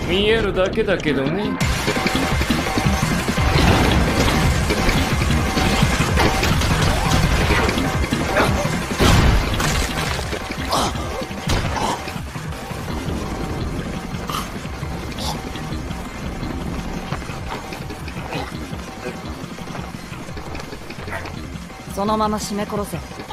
見えるだけだけどね。 そのまま絞め殺せ。